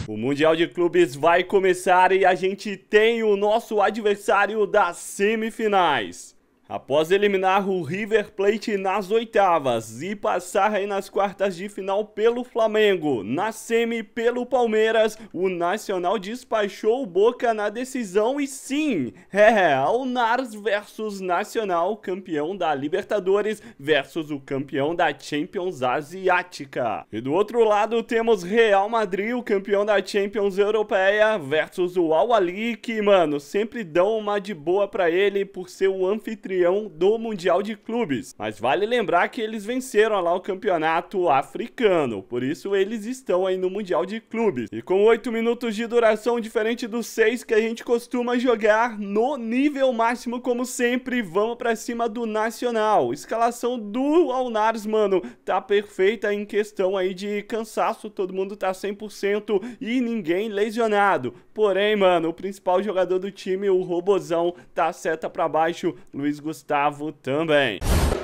O Mundial de Clubes vai começar e a gente tem o nosso adversário das semifinais. Após eliminar o River Plate nas oitavas e passar aí nas quartas de final pelo Flamengo, na semi pelo Palmeiras, o Nacional despachou o Boca na decisão e sim, Alnars versus Nacional, campeão da Libertadores versus o campeão da Champions Asiática. E do outro lado temos Real Madrid, o campeão da Champions Europeia, versus o Al Ahly, que, mano, sempre dão uma de boa pra ele por ser o anfitrião do Mundial de Clubes. Mas vale lembrar que eles venceram lá o campeonato africano, por isso eles estão aí no Mundial de Clubes. E com 8 minutos de duração, diferente dos 6 que a gente costuma jogar, no nível máximo como sempre, vamos pra cima do Nacional. Escalação do Alnars, mano, tá perfeita em questão aí de cansaço, todo mundo tá 100% e ninguém lesionado. Porém, mano, o principal jogador do time, o Robozão, tá seta pra baixo, Luiz Gustavo também.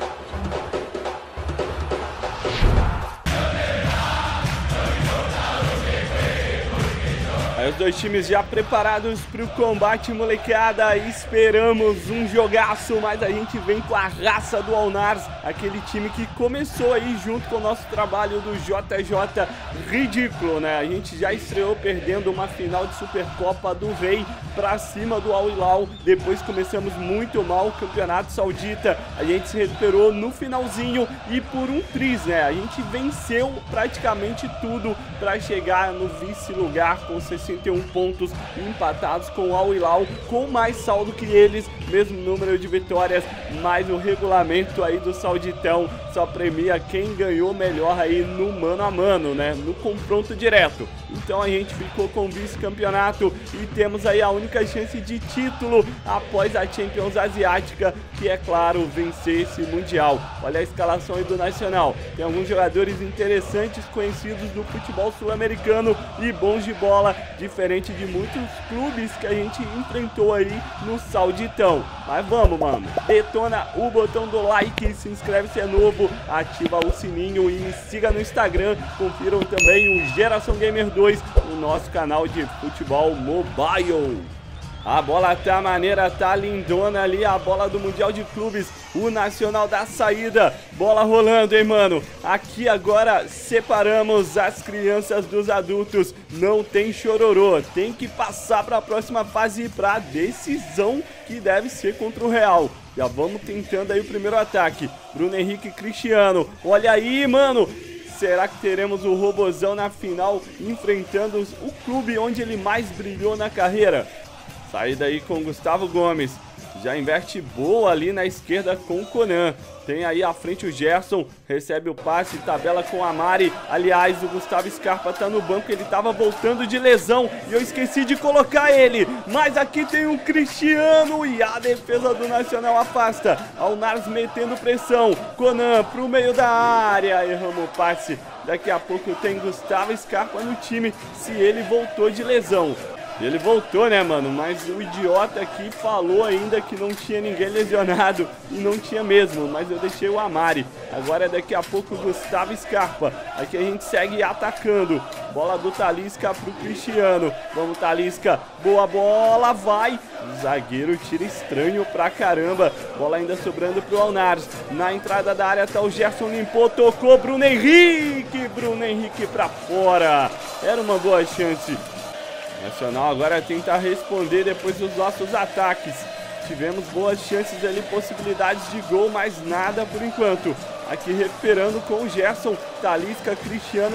Aí os dois times já preparados para o combate, molecada. Esperamos um jogaço, mas a gente vem com a raça do Alnars, aquele time que começou aí junto com o nosso trabalho do JJ ridículo, né? A gente já estreou perdendo uma final de Supercopa do Rei para cima do Al Hilal. Depois começamos muito mal o Campeonato Saudita. A gente se recuperou no finalzinho e por um triz, né? A gente venceu praticamente tudo para chegar no vice-lugar com 61 pontos, empatados com o Al Hilal, com mais saldo que eles, mesmo número de vitórias, mas o regulamento aí do Sauditão só premia quem ganhou melhor aí no mano a mano, né, no confronto direto. Então a gente ficou com o vice-campeonato e temos aí a única chance de título após a Champions Asiática, que é claro, vencer esse Mundial. Olha a escalação aí do Nacional, tem alguns jogadores interessantes, conhecidos do futebol sul-americano e bons de bola, diferente de muitos clubes que a gente enfrentou aí no Sauditão. Mas vamos, mano, detona o botão do like, se inscreve se é novo, ativa o sininho e me siga no Instagram. Confiram também o Geração Gamer 2, o nosso canal de futebol mobile. A bola tá maneira, tá lindona ali, a bola do Mundial de Clubes, o Nacional da saída, bola rolando, hein, mano. Aqui agora separamos as crianças dos adultos, não tem chororô, tem que passar para a próxima fase, para decisão que deve ser contra o Real. Já vamos tentando aí o primeiro ataque, Bruno Henrique e Cristiano, olha aí, mano. Será que teremos o Robozão na final, enfrentando o clube onde ele mais brilhou na carreira? Saída aí com o Gustavo Gomes, já inverte boa ali na esquerda com o Conan. Tem aí à frente o Gerson, recebe o passe, tabela com a Mari. Aliás, o Gustavo Scarpa tá no banco, ele tava voltando de lesão e eu esqueci de colocar ele. Mas aqui tem o Cristiano e a defesa do Nacional afasta. Alnars metendo pressão, Conan pro meio da área, erramos o passe. Daqui a pouco tem Gustavo Scarpa no time, se ele voltou de lesão. Ele voltou, né, mano? Mas o idiota aqui falou ainda que não tinha ninguém lesionado. E não tinha mesmo, mas eu deixei o Amari. Agora daqui a pouco o Gustavo Scarpa. Aqui a gente segue atacando. Bola do Talisca pro Cristiano. Vamos, Talisca. Boa bola, vai. O zagueiro tira estranho pra caramba. Bola ainda sobrando pro Alnars. Na entrada da área tá o Gerson, limpou, tocou. Bruno Henrique. Bruno Henrique pra fora. Era uma boa chance. Nacional agora tenta responder depois dos nossos ataques. Tivemos boas chances ali, possibilidades de gol, mas nada por enquanto. Aqui recuperando com o Gerson, Talisca, Cristiano,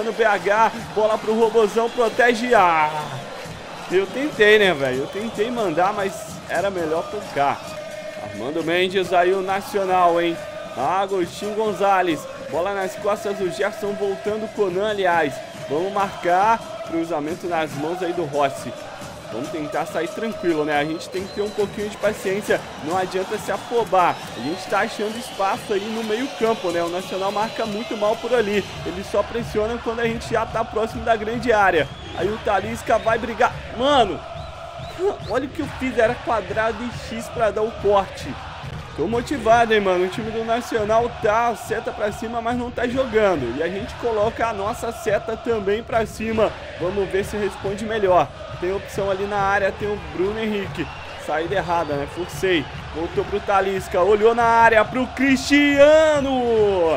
BH, bola pro Robozão, protege. Eu tentei, né, velho? Eu tentei mandar, mas era melhor tocar. Armando Mendes aí o Nacional, hein? Agostinho Gonzalez, bola nas costas do Gerson, voltando o Conan, aliás. Vamos marcar. Cruzamento nas mãos aí do Rossi. Vamos tentar sair tranquilo, né? A gente tem que ter um pouquinho de paciência. Não adianta se afobar. A gente tá achando espaço aí no meio campo, né? O Nacional marca muito mal por ali. Eles só pressionam quando a gente já tá próximo da grande área. Aí o Talisca vai brigar. Mano, olha o que eu fiz. Era quadrado e X pra dar o corte. Tô motivado, hein, mano. O time do Nacional tá seta pra cima, mas não tá jogando. E a gente coloca a nossa seta também pra cima. Vamos ver se responde melhor. Tem opção ali na área, tem o Bruno Henrique. Saída errada, né? Forcei. Voltou pro Talisca. Olhou na área pro Cristiano.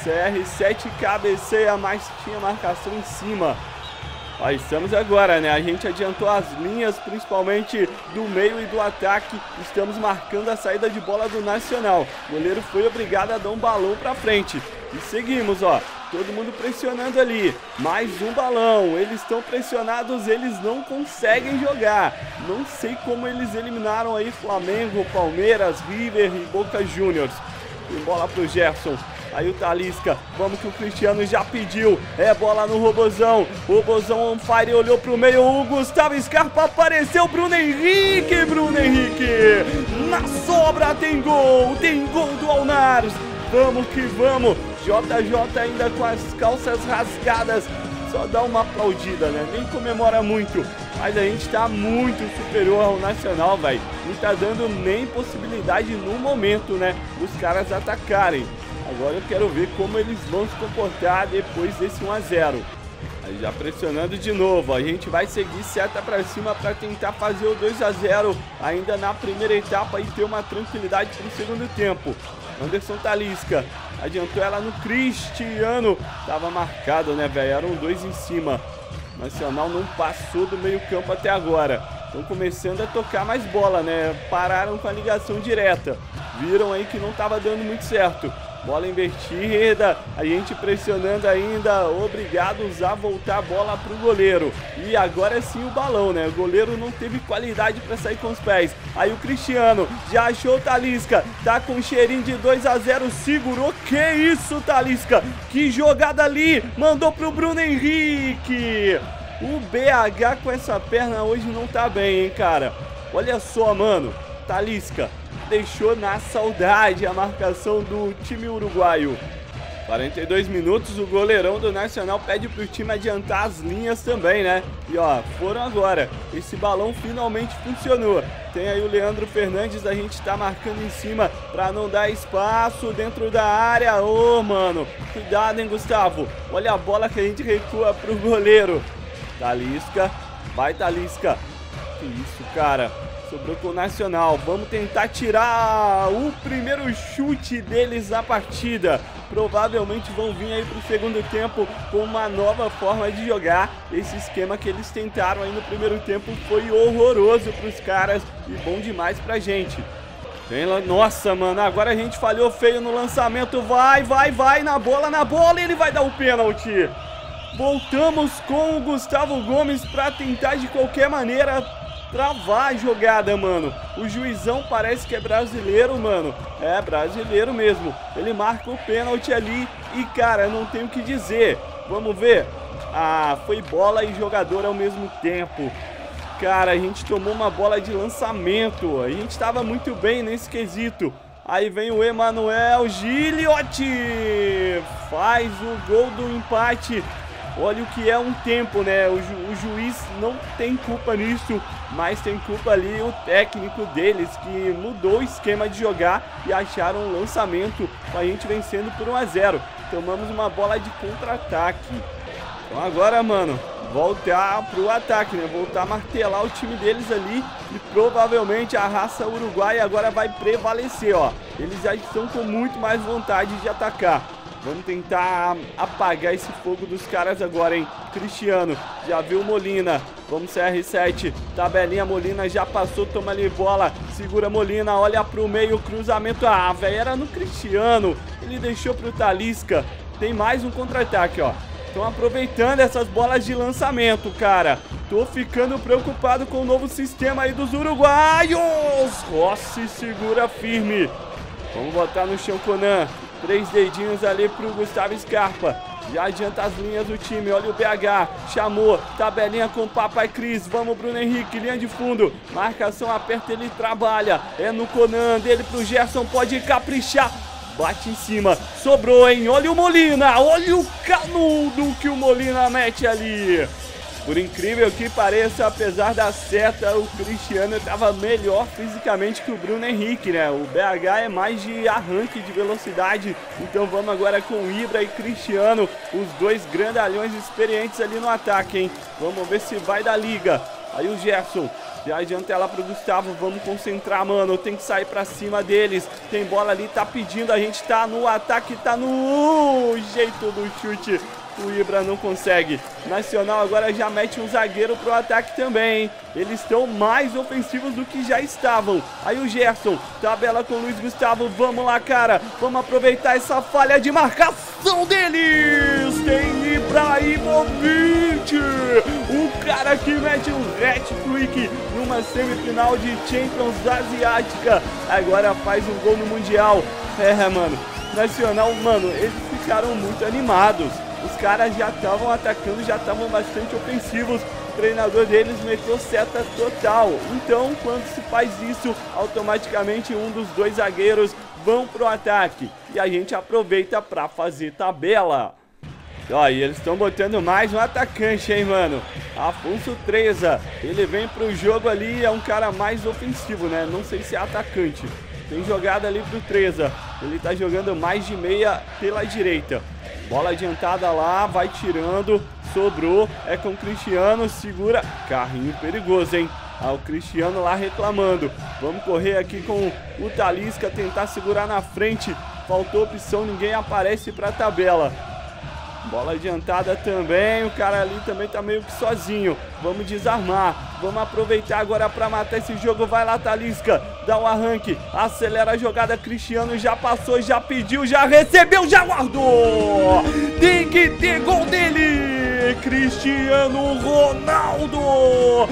CR7 cabeceia, mas tinha marcação em cima. Ó, estamos agora, né? A gente adiantou as linhas, principalmente do meio e do ataque. Estamos marcando a saída de bola do Nacional. O goleiro foi obrigado a dar um balão pra frente. E seguimos, ó. Todo mundo pressionando ali. Mais um balão. Eles estão pressionados, eles não conseguem jogar. Não sei como eles eliminaram aí Flamengo, Palmeiras, River e Boca Juniors. Tem bola pro Gerson. Aí o Talisca, vamos que o Cristiano já pediu. É bola no Robozão. Robozão on fire, olhou pro meio. O Gustavo Scarpa apareceu. Bruno Henrique, Bruno Henrique. Na sobra tem gol do Alnars. Vamos que vamos. JJ ainda com as calças rasgadas. Só dá uma aplaudida, né? Nem comemora muito. Mas a gente tá muito superior ao Nacional, velho. Não tá dando nem possibilidade no momento, né? Os caras atacarem. Agora eu quero ver como eles vão se comportar depois desse 1 a 0. Aí já pressionando de novo. A gente vai seguir seta pra cima pra tentar fazer o 2 a 0 ainda na primeira etapa e ter uma tranquilidade pro segundo tempo. Anderson Talisca adiantou ela no Cristiano. Tava marcado, né, velho? Eram dois em cima. Nacional não passou do meio campo até agora. Estão começando a tocar mais bola, né? Pararam com a ligação direta. Viram aí que não tava dando muito certo. Bola invertida, a gente pressionando ainda, obrigados a voltar a bola pro goleiro. E agora sim o balão, né? O goleiro não teve qualidade para sair com os pés. Aí o Cristiano já achou o Talisca, tá com um cheirinho de 2 a 0, segurou. Que isso, Talisca? Que jogada ali, mandou pro Bruno Henrique. O BH com essa perna hoje não tá bem, hein, cara? Olha só, mano, Talisca deixou na saudade a marcação do time uruguaio. 42 minutos, o goleirão do Nacional pede pro time adiantar as linhas também, né? E ó, foram agora. Esse balão finalmente funcionou. Tem aí o Leandro Fernandes, a gente tá marcando em cima pra não dar espaço dentro da área. Ô, mano, cuidado, hein, Gustavo? Olha a bola que a gente recua pro goleiro. Talisca, vai Talisca. Que isso, cara? Sobrou com o Nacional. Vamos tentar tirar o primeiro chute deles na partida. Provavelmente vão vir aí pro segundo tempo com uma nova forma de jogar. Esse esquema que eles tentaram aí no primeiro tempo foi horroroso pros caras e bom demais pra gente. Nossa, mano, agora a gente falhou feio no lançamento. Vai na bola e ele vai dar o pênalti. Voltamos com o Gustavo Gomes pra tentar de qualquer maneira travar a jogada, mano. O juizão parece que é brasileiro, mano. É brasileiro mesmo. Ele marca o pênalti ali e, cara, não tenho o que dizer. Vamos ver. Ah, foi bola e jogador ao mesmo tempo. Cara, a gente tomou uma bola de lançamento. A gente tava muito bem nesse quesito. Aí vem o Emanuel Gigliotti. Faz o gol do empate. Olha o que é um tempo, né? O juiz não tem culpa nisso, mas tem culpa ali o técnico deles, que mudou o esquema de jogar e acharam um lançamento com a gente vencendo por 1 a 0. Tomamos uma bola de contra-ataque. Então agora, mano, voltar pro ataque, né? Voltar a martelar o time deles ali e provavelmente a raça uruguaia agora vai prevalecer, ó. Eles já estão com muito mais vontade de atacar. Vamos tentar apagar esse fogo dos caras agora, hein? Cristiano, já viu Molina. Vamos CR7, tabelinha, Molina já passou, toma ali bola. Segura Molina, olha pro meio, cruzamento. Ah, velho, era no Cristiano. Ele deixou pro Talisca. Tem mais um contra-ataque, ó. Estão aproveitando essas bolas de lançamento, cara. Tô ficando preocupado com o novo sistema aí dos uruguaios. Rossi segura firme. Vamos botar no chão, Conan. 3 dedinhos ali pro Gustavo Scarpa. Já adianta as linhas do time. Olha o BH. Chamou. Tabelinha com o Papai Cris. Vamos, Bruno Henrique. Linha de fundo. Marcação aperta. Ele trabalha. É no Conan. Dele pro Gerson. Pode caprichar. Bate em cima. Sobrou, hein? Olha o Molina. Olha o canudo que o Molina mete ali. Por incrível que pareça, apesar da seta, o Cristiano estava melhor fisicamente que o Bruno Henrique, né? O BH é mais de arranque de velocidade, então vamos agora com Ibra e Cristiano, os dois grandalhões experientes ali no ataque, hein? Vamos ver se vai dar liga. Aí o Gerson já adianta ela pro Gustavo, vamos concentrar, mano, tem que sair pra cima deles, tem bola ali, tá pedindo, a gente tá no ataque, tá no jeito do chute. O Ibra não consegue. Nacional agora já mete um zagueiro pro ataque também, hein? Eles estão mais ofensivos do que já estavam. Aí o Gerson, tabela com o Luiz Gustavo. Vamos lá, cara. Vamos aproveitar essa falha de marcação deles. Tem Ibrahimovic, o cara que mete um hat-trick numa semifinal de Champions Asiática. Agora faz um gol no Mundial. Mano. Nacional, mano, eles ficaram muito animados. Os caras já estavam atacando, já estavam bastante ofensivos. O treinador deles meteu seta total. Então, quando se faz isso, automaticamente um dos dois zagueiros vão pro ataque. E a gente aproveita para fazer tabela. Ó, e eles estão botando mais um atacante, hein, mano? Afonso Treza. Ele vem pro jogo ali, é um cara mais ofensivo, né? Não sei se é atacante. Tem jogada ali pro Treza. Ele tá jogando mais de meia pela direita. Bola adiantada lá, vai tirando, sobrou, é com o Cristiano, segura, carrinho perigoso, hein? Ah, o Cristiano lá reclamando. Vamos correr aqui com o Talisca, tentar segurar na frente. Faltou opção, ninguém aparece pra tabela. Bola adiantada também, o cara ali também tá meio que sozinho. Vamos desarmar, vamos aproveitar agora pra matar esse jogo. Vai lá, Talisca, dá um arranque, acelera a jogada. Cristiano já passou, já pediu, já recebeu, já guardou. Tem que ter gol dele, Cristiano Ronaldo.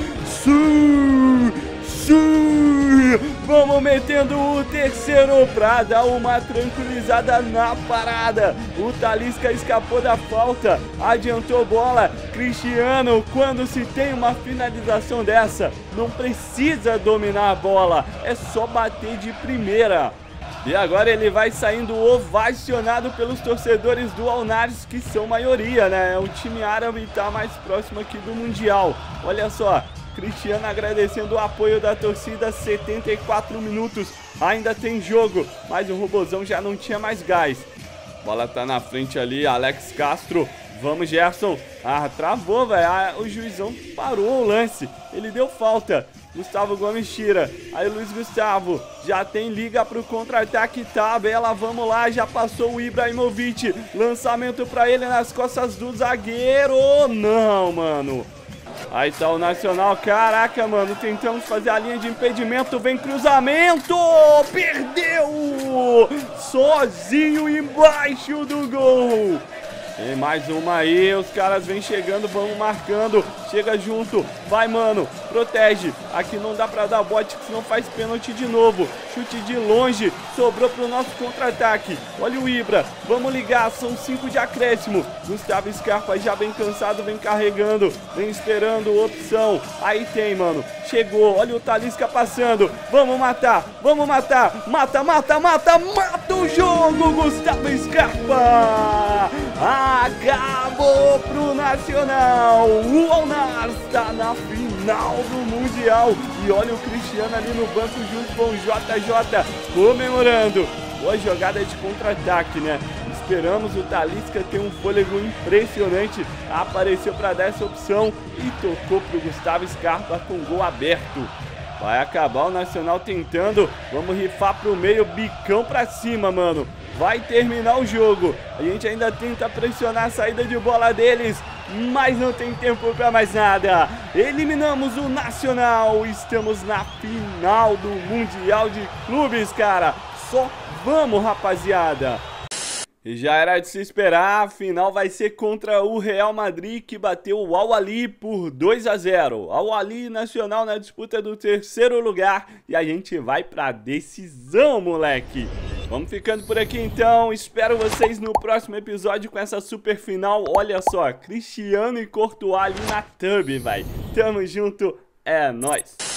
Vamos metendo o terceiro pra dar uma tranquilizada na parada. O Talisca escapou da falta, adiantou bola. Cristiano, quando se tem uma finalização dessa, não precisa dominar a bola, é só bater de primeira. E agora ele vai saindo ovacionado pelos torcedores do Al-Nassr, que são maioria, né? O time árabe tá mais próximo aqui do Mundial. Olha só, Cristiano agradecendo o apoio da torcida. 74 minutos, ainda tem jogo, mas o Robozão já não tinha mais gás. Bola tá na frente ali, Alex Castro. Vamos, Gerson. Ah, travou, velho. O juizão parou o lance, ele deu falta. Gustavo Gomes tira. Aí Luiz Gustavo já tem liga pro contra-ataque. Tabela, vamos lá, já passou o Ibrahimovic. Lançamento pra ele nas costas do zagueiro. Não, mano. Aí tá o Nacional, caraca, mano, tentamos fazer a linha de impedimento, vem cruzamento, perdeu, sozinho embaixo do gol. Tem mais uma aí, os caras vêm chegando, vão marcando, chega junto, vai, mano, protege, aqui não dá pra dar bote, senão faz pênalti de novo, chute de longe, sobrou pro nosso contra-ataque, olha o Ibra, vamos ligar, são 5 de acréscimo, Gustavo Scarpa já bem cansado, vem carregando, vem esperando opção, aí tem, mano, chegou, olha o Talisca passando, vamos matar, mata o jogo, Gustavo Scarpa! Acabou pro Nacional. O Al-Nassr está na final do Mundial. E olha o Cristiano ali no banco junto com o JJ comemorando. Boa jogada de contra-ataque, né? Esperamos o Talisca ter um fôlego impressionante. Apareceu para dar essa opção e tocou pro Gustavo Scarpa com gol aberto. Vai acabar o Nacional tentando. Vamos rifar pro meio, bicão pra cima, mano. Vai terminar o jogo. A gente ainda tenta pressionar a saída de bola deles, mas não tem tempo pra mais nada. Eliminamos o Nacional. Estamos na final do Mundial de Clubes, cara. Só vamos, rapaziada. E já era de se esperar, a final vai ser contra o Real Madrid, que bateu o Al-Ahly por 2-0. Al-Ahly Nacional na disputa do terceiro lugar e a gente vai pra decisão, moleque. Vamos ficando por aqui então, espero vocês no próximo episódio com essa super final. Olha só, Cristiano e Courtois ali na thumb, vai. Tamo junto, é nóis.